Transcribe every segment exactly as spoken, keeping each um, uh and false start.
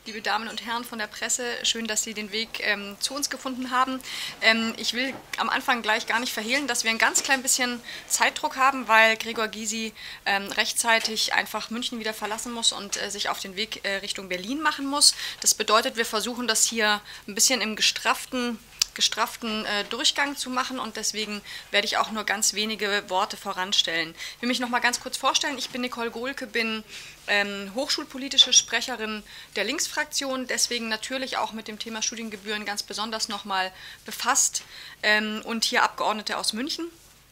liebe Damen und Herren von der Presse, schön, dass Sie den Weg ähm, zu uns gefunden haben. Ähm, ich will am Anfang gleich gar nicht verhehlen, dass wir ein ganz klein bisschen Zeitdruck haben, weil Gregor Gysi ähm, rechtzeitig einfach München wieder verlassen muss und äh, sich auf den Weg äh, Richtung Berlin machen muss. Das bedeutet, wir versuchen das hier ein bisschen im gestrafften gestrafften äh, Durchgang zu machen und deswegen werde ich auch nur ganz wenige Worte voranstellen. Ich will mich noch mal ganz kurz vorstellen. Ich bin Nicole Gohlke, bin ähm, hochschulpolitische Sprecherin der Linksfraktion, deswegen natürlich auch mit dem Thema Studiengebühren ganz besonders noch mal befasst ähm, und hier Abgeordnete aus München.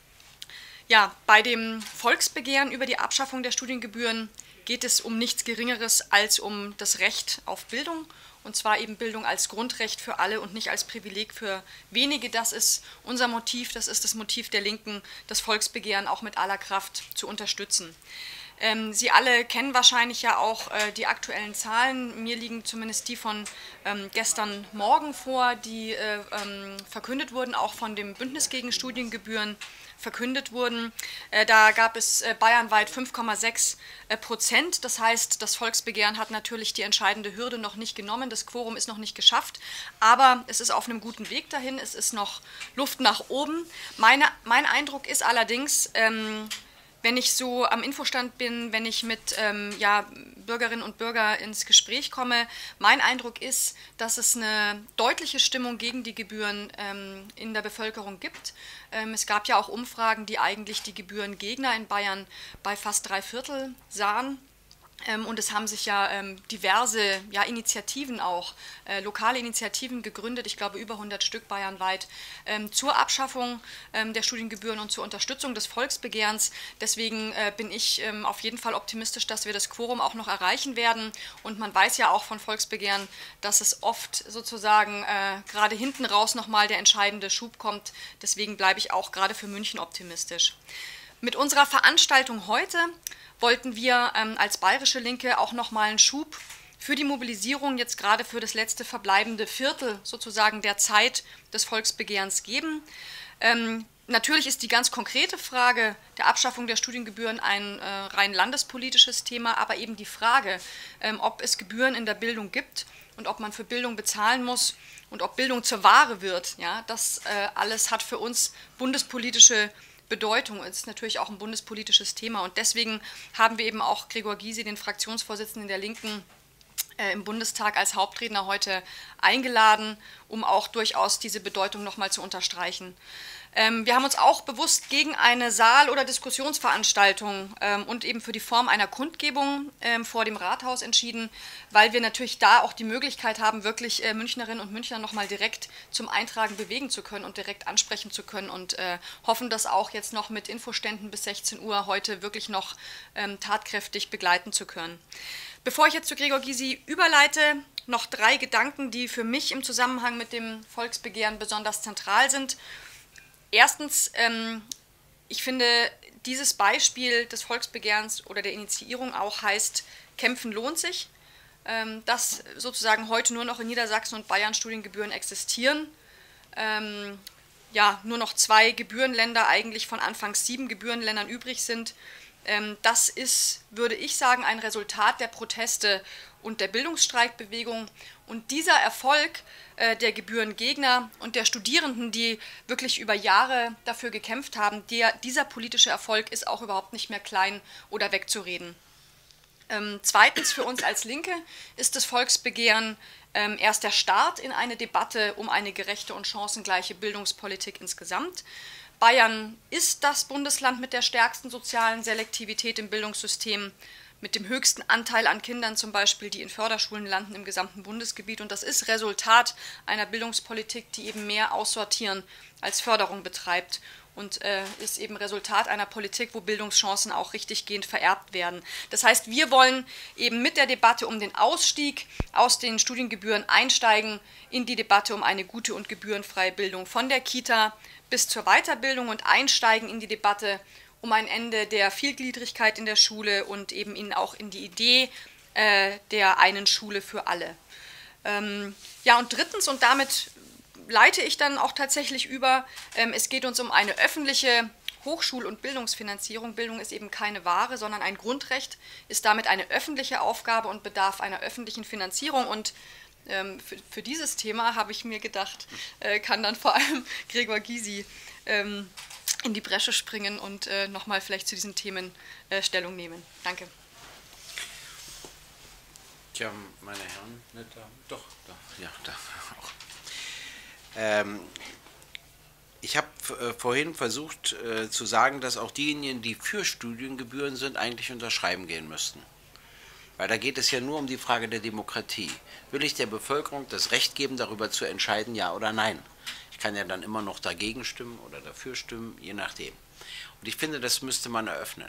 Ja, bei dem Volksbegehren über die Abschaffung der Studiengebühren geht es um nichts Geringeres als um das Recht auf Bildung. Und zwar eben Bildung als Grundrecht für alle und nicht als Privileg für wenige. Das ist unser Motiv, das ist das Motiv der Linken, das Volksbegehren auch mit aller Kraft zu unterstützen. Ähm, Sie alle kennen wahrscheinlich ja auch äh, die aktuellen Zahlen. Mir liegen zumindest die von ähm, gestern Morgen vor, die äh, ähm, verkündet wurden, auch von dem Bündnis gegen Studiengebühren verkündet wurden. Äh, da gab es äh, bayernweit fünf Komma sechs Prozent. Das heißt, das Volksbegehren hat natürlich die entscheidende Hürde noch nicht genommen. Das Quorum ist noch nicht geschafft, aber es ist auf einem guten Weg dahin. Es ist noch Luft nach oben. Meine, mein Eindruck ist allerdings, ähm, wenn ich so am Infostand bin, wenn ich mit ähm, ja, Bürgerinnen und Bürgern ins Gespräch komme, mein Eindruck ist, dass es eine deutliche Stimmung gegen die Gebühren ähm, in der Bevölkerung gibt. Ähm, es gab ja auch Umfragen, die eigentlich die Gebührengegner in Bayern bei fast drei Viertel sahen. Ähm, und es haben sich ja ähm, diverse ja, Initiativen auch, äh, lokale Initiativen gegründet, ich glaube über hundert Stück bayernweit, ähm, zur Abschaffung ähm, der Studiengebühren und zur Unterstützung des Volksbegehrens. Deswegen äh, bin ich ähm, auf jeden Fall optimistisch, dass wir das Quorum auch noch erreichen werden. Und man weiß ja auch von Volksbegehren, dass es oft sozusagen äh, gerade hinten raus nochmal der entscheidende Schub kommt. Deswegen bleibe ich auch gerade für München optimistisch. Mit unserer Veranstaltung heute wollten wir ähm, als Bayerische Linke auch nochmal einen Schub für die Mobilisierung jetzt gerade für das letzte verbleibende Viertel sozusagen der Zeit des Volksbegehrens geben. Ähm, natürlich ist die ganz konkrete Frage der Abschaffung der Studiengebühren ein äh, rein landespolitisches Thema, aber eben die Frage, ähm, ob es Gebühren in der Bildung gibt und ob man für Bildung bezahlen muss und ob Bildung zur Ware wird, ja, das äh, alles hat für uns bundespolitische Bedeutung. Es ist natürlich auch ein bundespolitisches Thema und deswegen haben wir eben auch Gregor Gysi, den Fraktionsvorsitzenden der Linken, äh, im Bundestag als Hauptredner heute eingeladen, um auch durchaus diese Bedeutung nochmal zu unterstreichen. Ähm, wir haben uns auch bewusst gegen eine Saal- oder Diskussionsveranstaltung ähm, und eben für die Form einer Kundgebung ähm, vor dem Rathaus entschieden, weil wir natürlich da auch die Möglichkeit haben, wirklich äh, Münchnerinnen und Münchner nochmal direkt zum Eintragen bewegen zu können und direkt ansprechen zu können und äh, hoffen, das auch jetzt noch mit Infoständen bis sechzehn Uhr heute wirklich noch ähm, tatkräftig begleiten zu können. Bevor ich jetzt zu Gregor Gysi überleite, noch drei Gedanken, die für mich im Zusammenhang mit dem Volksbegehren besonders zentral sind. Erstens, ähm, ich finde, dieses Beispiel des Volksbegehrens oder der Initiierung auch heißt, kämpfen lohnt sich. Ähm, dass sozusagen heute nur noch in Niedersachsen und Bayern Studiengebühren existieren. Ähm, ja, nur noch zwei Gebührenländer eigentlich von anfangs sieben Gebührenländern übrig sind. Ähm, das ist, würde ich sagen, ein Resultat der Proteste und der Bildungsstreikbewegung. Und dieser Erfolg äh, der Gebührengegner und der Studierenden, die wirklich über Jahre dafür gekämpft haben, der, dieser politische Erfolg ist auch überhaupt nicht mehr klein oder wegzureden. Ähm, zweitens, für uns als Linke ist das Volksbegehren ähm, erst der Start in eine Debatte um eine gerechte und chancengleiche Bildungspolitik insgesamt. Bayern ist das Bundesland mit der stärksten sozialen Selektivität im Bildungssystem, mit dem höchsten Anteil an Kindern zum Beispiel, die in Förderschulen landen im gesamten Bundesgebiet. Und das ist Resultat einer Bildungspolitik, die eben mehr Aussortieren als Förderung betreibt. Und äh, ist eben Resultat einer Politik, wo Bildungschancen auch richtiggehend vererbt werden. Das heißt, wir wollen eben mit der Debatte um den Ausstieg aus den Studiengebühren einsteigen in die Debatte um eine gute und gebührenfreie Bildung von der Kita bis zur Weiterbildung und einsteigen in die Debatte um ein Ende der Vielgliedrigkeit in der Schule und eben in, auch in die Idee äh, der einen Schule für alle. Ähm, ja, und drittens, und damit leite ich dann auch tatsächlich über, ähm, es geht uns um eine öffentliche, Hochschul- und Bildungsfinanzierung, Bildung ist eben keine Ware, sondern ein Grundrecht, ist damit eine öffentliche Aufgabe und bedarf einer öffentlichen Finanzierung. Und ähm, für, für dieses Thema habe ich mir gedacht, äh, kann dann vor allem Gregor Gysi ähm, in die Bresche springen und äh, nochmal vielleicht zu diesen Themen äh, Stellung nehmen. Danke. Tja, meine Herren, nicht da? Doch, da, ja, da auch. Ähm, ich habe äh, vorhin versucht äh, zu sagen, dass auch diejenigen, die für Studiengebühren sind, eigentlich unterschreiben gehen müssten. Weil da geht es ja nur um die Frage der Demokratie. Will ich der Bevölkerung das Recht geben, darüber zu entscheiden, ja oder nein? Ich kann ja dann immer noch dagegen stimmen oder dafür stimmen, je nachdem. Und ich finde, das müsste man eröffnen.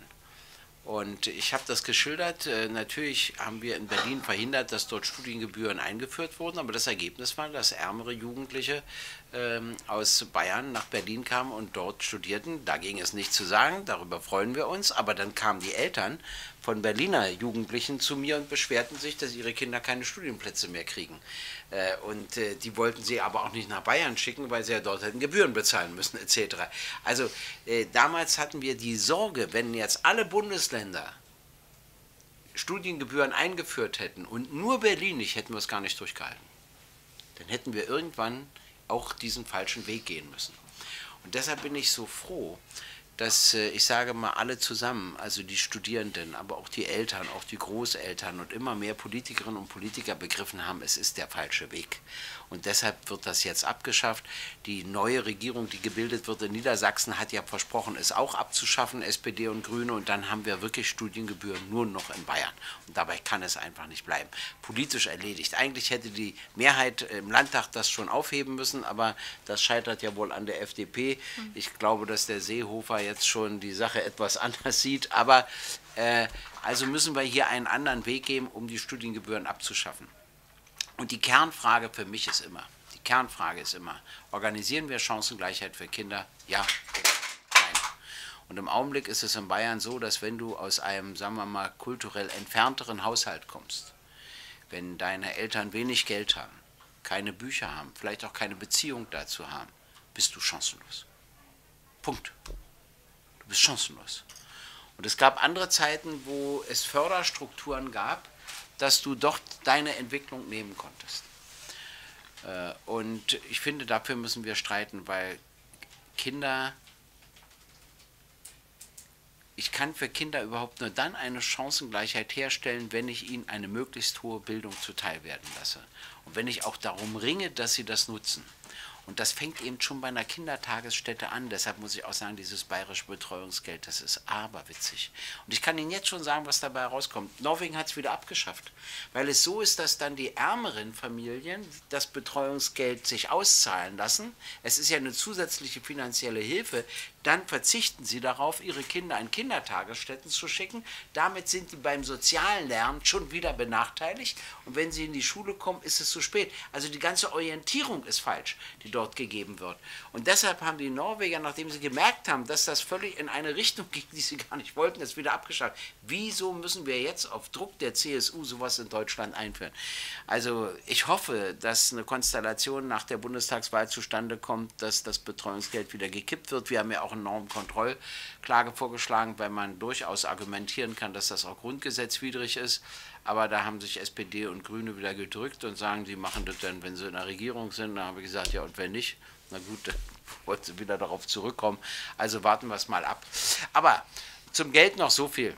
Und ich habe das geschildert, äh, natürlich haben wir in Berlin verhindert, dass dort Studiengebühren eingeführt wurden, aber das Ergebnis war, dass ärmere Jugendliche ähm, aus Bayern nach Berlin kamen und dort studierten. Dagegen ist nichts zu sagen, darüber freuen wir uns, aber dann kamen die Eltern von Berliner Jugendlichen zu mir und beschwerten sich, dass ihre Kinder keine Studienplätze mehr kriegen. Äh, und äh, die wollten sie aber auch nicht nach Bayern schicken, weil sie ja dort hätten Gebühren bezahlen müssen, et cetera. Also äh, damals hatten wir die Sorge, wenn jetzt alle Bundesländer Studiengebühren eingeführt hätten und nur Berlin nicht, hätten wir es gar nicht durchgehalten. Dann hätten wir irgendwann auch diesen falschen Weg gehen müssen. Und deshalb bin ich so froh, dass, ich sage mal, alle zusammen, also die Studierenden, aber auch die Eltern, auch die Großeltern und immer mehr Politikerinnen und Politiker begriffen haben, es ist der falsche Weg. Und deshalb wird das jetzt abgeschafft. Die neue Regierung, die gebildet wird in Niedersachsen, hat ja versprochen, es auch abzuschaffen, S P D und Grüne. Und dann haben wir wirklich Studiengebühren nur noch in Bayern. Und dabei kann es einfach nicht bleiben. Politisch erledigt. Eigentlich hätte die Mehrheit im Landtag das schon aufheben müssen, aber das scheitert ja wohl an der F D P. Ich glaube, dass der Seehofer jetzt schon die Sache etwas anders sieht. Aber äh, also müssen wir hier einen anderen Weg gehen, um die Studiengebühren abzuschaffen. Und die Kernfrage für mich ist immer, die Kernfrage ist immer, organisieren wir Chancengleichheit für Kinder? Ja oder nein? Und im Augenblick ist es in Bayern so, dass wenn du aus einem, sagen wir mal, kulturell entfernteren Haushalt kommst, wenn deine Eltern wenig Geld haben, keine Bücher haben, vielleicht auch keine Beziehung dazu haben, bist du chancenlos. Punkt. Du bist chancenlos. Und es gab andere Zeiten, wo es Förderstrukturen gab, dass du dort deine Entwicklung nehmen konntest. Und ich finde, dafür müssen wir streiten, weil Kinder, ich kann für Kinder überhaupt nur dann eine Chancengleichheit herstellen, wenn ich ihnen eine möglichst hohe Bildung zuteil werden lasse. Und wenn ich auch darum ringe, dass sie das nutzen. Und das fängt eben schon bei einer Kindertagesstätte an. Deshalb muss ich auch sagen, dieses bayerische Betreuungsgeld, das ist aberwitzig. Und ich kann Ihnen jetzt schon sagen, was dabei rauskommt. Norwegen hat es wieder abgeschafft, weil es so ist, dass dann die ärmeren Familien das Betreuungsgeld sich auszahlen lassen. Es ist ja eine zusätzliche finanzielle Hilfe. Dann verzichten sie darauf, ihre Kinder in Kindertagesstätten zu schicken. Damit sind die beim sozialen Lernen schon wieder benachteiligt. Und wenn sie in die Schule kommen, ist es zu spät. Also die ganze Orientierung ist falsch, die dort gegeben wird. Und deshalb haben die Norweger, nachdem sie gemerkt haben, dass das völlig in eine Richtung ging, die sie gar nicht wollten, das wieder abgeschafft. Wieso müssen wir jetzt auf Druck der C S U sowas in Deutschland einführen? Also ich hoffe, dass eine Konstellation nach der Bundestagswahl zustande kommt, dass das Betreuungsgeld wieder gekippt wird. Wir haben ja auch eine Normkontrollklage vorgeschlagen, weil man durchaus argumentieren kann, dass das auch grundgesetzwidrig ist. Aber da haben sich S P D und Grüne wieder gedrückt und sagen, die machen das dann, wenn sie in der Regierung sind. Da habe ich gesagt, ja und wenn nicht, na gut, dann wollten sie wieder darauf zurückkommen. Also warten wir es mal ab. Aber zum Geld noch so viel.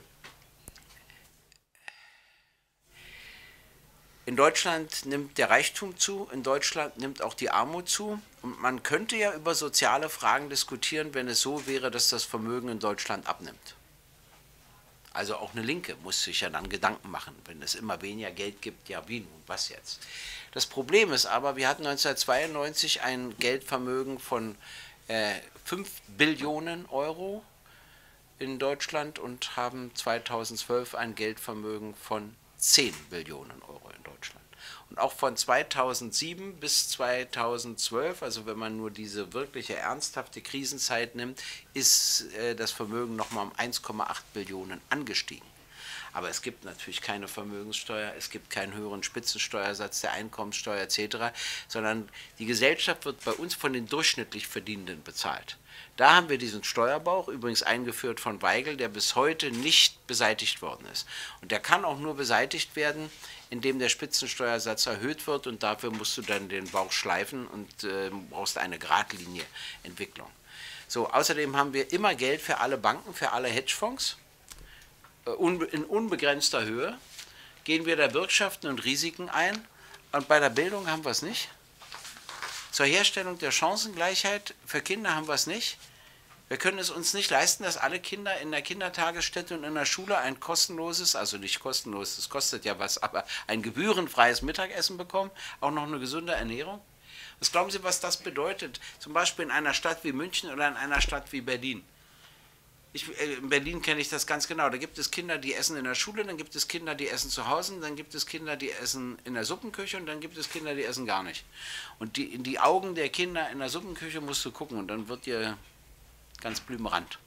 In Deutschland nimmt der Reichtum zu, in Deutschland nimmt auch die Armut zu. Und man könnte ja über soziale Fragen diskutieren, wenn es so wäre, dass das Vermögen in Deutschland abnimmt. Also auch eine Linke muss sich ja dann Gedanken machen, wenn es immer weniger Geld gibt, ja wie nun, was jetzt? Das Problem ist aber, wir hatten neunzehnhundertzweiundneunzig ein Geldvermögen von äh, fünf Billionen Euro in Deutschland und haben zweitausendzwölf ein Geldvermögen von zehn Billionen Euro in Deutschland. Und auch von zweitausendsieben bis zweitausendzwölf, also wenn man nur diese wirkliche ernsthafte Krisenzeit nimmt, ist äh, das Vermögen nochmal um eins Komma acht Billionen angestiegen. Aber es gibt natürlich keine Vermögenssteuer, es gibt keinen höheren Spitzensteuersatz der Einkommenssteuer et cetera, sondern die Gesellschaft wird bei uns von den durchschnittlich Verdienenden bezahlt. Da haben wir diesen Steuerbauch, übrigens eingeführt von Weigel, der bis heute nicht beseitigt worden ist. Und der kann auch nur beseitigt werden, indem der Spitzensteuersatz erhöht wird, und dafür musst du dann den Bauch schleifen und äh, brauchst eine geradlinige Entwicklung. So, außerdem haben wir immer Geld für alle Banken, für alle Hedgefonds, äh, unbe in unbegrenzter Höhe. Gehen wir da Bürgschaften und Risiken ein, und bei der Bildung haben wir es nicht. Zur Herstellung der Chancengleichheit für Kinder haben wir es nicht. Wir können es uns nicht leisten, dass alle Kinder in der Kindertagesstätte und in der Schule ein kostenloses, also nicht kostenlos, das kostet ja was, aber ein gebührenfreies Mittagessen bekommen, auch noch eine gesunde Ernährung. Was glauben Sie, was das bedeutet? Zum Beispiel in einer Stadt wie München oder in einer Stadt wie Berlin. Ich, in Berlin kenne ich das ganz genau. Da gibt es Kinder, die essen in der Schule, dann gibt es Kinder, die essen zu Hause, dann gibt es Kinder, die essen in der Suppenküche, und dann gibt es Kinder, die essen gar nicht. Und die, in die Augen der Kinder in der Suppenküche musst du gucken, und dann wird dir ganz blümerant.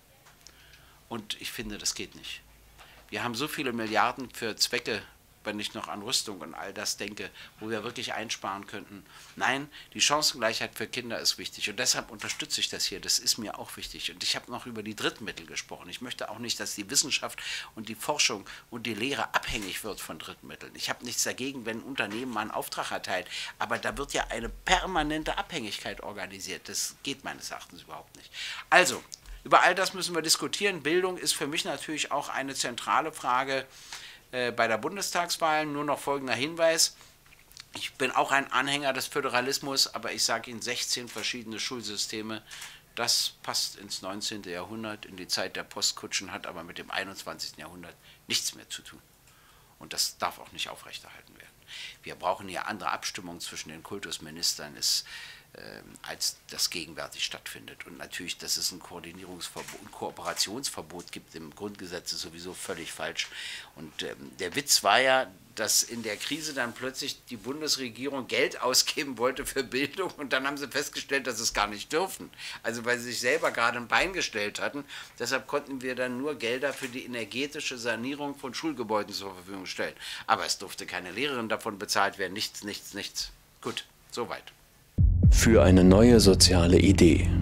Und ich finde, das geht nicht. Wir haben so viele Milliarden für Zwecke, wenn ich noch an Rüstung und all das denke, wo wir wirklich einsparen könnten. Nein, die Chancengleichheit für Kinder ist wichtig, und deshalb unterstütze ich das hier. Das ist mir auch wichtig. Und ich habe noch über die Drittmittel gesprochen. Ich möchte auch nicht, dass die Wissenschaft und die Forschung und die Lehre abhängig wird von Drittmitteln. Ich habe nichts dagegen, wenn ein Unternehmen mal einen Auftrag erteilt, aber da wird ja eine permanente Abhängigkeit organisiert. Das geht meines Erachtens überhaupt nicht. Also, über all das müssen wir diskutieren. Bildung ist für mich natürlich auch eine zentrale Frage bei der Bundestagswahl. Nur noch folgender Hinweis: Ich bin auch ein Anhänger des Föderalismus, aber ich sage Ihnen, sechzehn verschiedene Schulsysteme, das passt ins neunzehnten Jahrhundert, in die Zeit der Postkutschen, hat aber mit dem einundzwanzigsten Jahrhundert nichts mehr zu tun. Und das darf auch nicht aufrechterhalten werden. Wir brauchen hier andere Abstimmungen zwischen den Kultusministern, ist, äh, als das gegenwärtig stattfindet. Und natürlich, dass es ein Koordinierungsverbot, ein Kooperationsverbot gibt im Grundgesetz, ist sowieso völlig falsch. Und ähm, der Witz war ja, dass in der Krise dann plötzlich die Bundesregierung Geld ausgeben wollte für Bildung, und dann haben sie festgestellt, dass sie es gar nicht dürfen. Also weil sie sich selber gerade ein Bein gestellt hatten. Deshalb konnten wir dann nur Gelder für die energetische Sanierung von Schulgebäuden zur Verfügung stellen. Aber es durfte keine Lehrerin davon bezahlt werden. Nichts, nichts, nichts. Gut, soweit. Für eine neue soziale Idee.